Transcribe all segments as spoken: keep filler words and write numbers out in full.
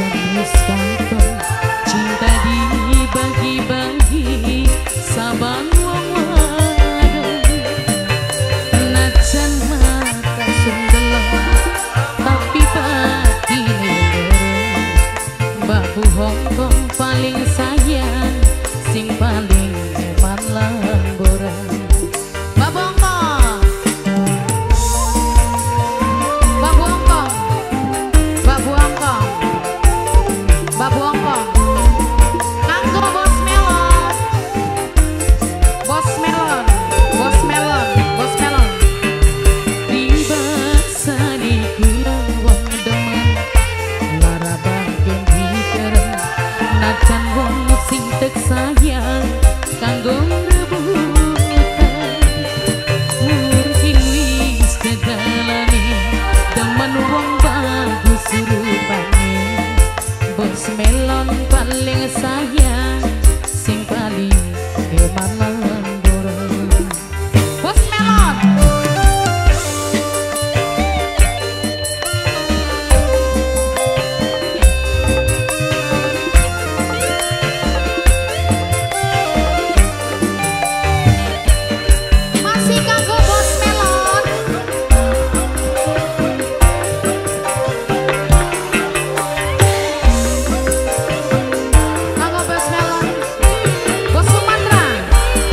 manis katon cinta dibagi-bagi saban wong wadon najan mata sundelok tapi batine loro babu Hongkong paling sayang sing paling eman lamboran babu Hongkong babu Hongkong babu Hongkong babu Hongkong kanggo bos melon bos melon bos melon bos melon dibasa di kula wong demen lara bagian pikiran najan wong sing tek sayang kanggo rebutan mungkin wis kedalane temen wong bagus rupane bos melon paling sayang sing paling eman lamboran bos melon masih kanggo bos melon kanggo bos melon bos Sumatera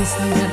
tresna